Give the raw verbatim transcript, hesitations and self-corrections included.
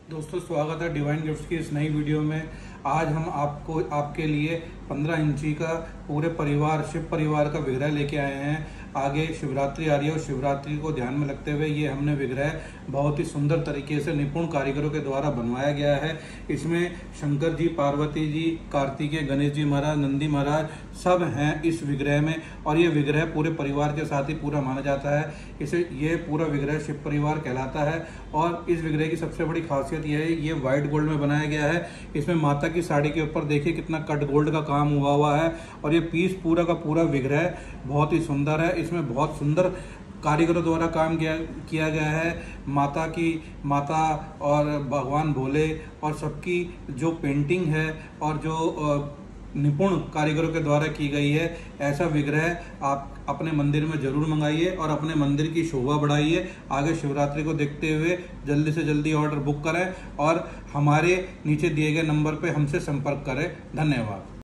दोस्तों स्वागत है डिवाइन गिफ्ट्स की इस नई वीडियो में। आज हम आपको आपके लिए पंद्रह इंची का पूरे परिवार शिव परिवार का विग्रह लेके आए हैं। आगे शिवरात्रि आ रही है और शिवरात्रि को ध्यान में रखते हुए ये हमने विग्रह बहुत ही सुंदर तरीके से निपुण कारीगरों के द्वारा बनवाया गया है। इसमें शंकर जी, पार्वती जी, कार्तिकेय, गणेश जी महाराज, नंदी महाराज सब हैं इस विग्रह में। और ये विग्रह पूरे परिवार के साथ ही पूरा माना जाता है। इसे ये पूरा विग्रह शिव परिवार कहलाता है। और इस विग्रह की सबसे बड़ी खासियत यह है, ये व्हाइट गोल्ड में बनाया गया है। इसमें माता की साड़ी के ऊपर देखिए कितना कट गोल्ड का काम हुआ हुआ है। और ये पीस पूरा का पूरा विग्रह बहुत ही सुंदर है। इसमें बहुत सुंदर कारीगरों द्वारा काम किया किया गया है। माता की माता और भगवान भोले और सबकी जो पेंटिंग है और जो निपुण कारीगरों के द्वारा की गई है, ऐसा विग्रह आप अपने मंदिर में जरूर मंगाइए और अपने मंदिर की शोभा बढ़ाइए। आगे शिवरात्रि को देखते हुए जल्दी से जल्दी ऑर्डर बुक करें और हमारे नीचे दिए गए नंबर पर हमसे संपर्क करें। धन्यवाद।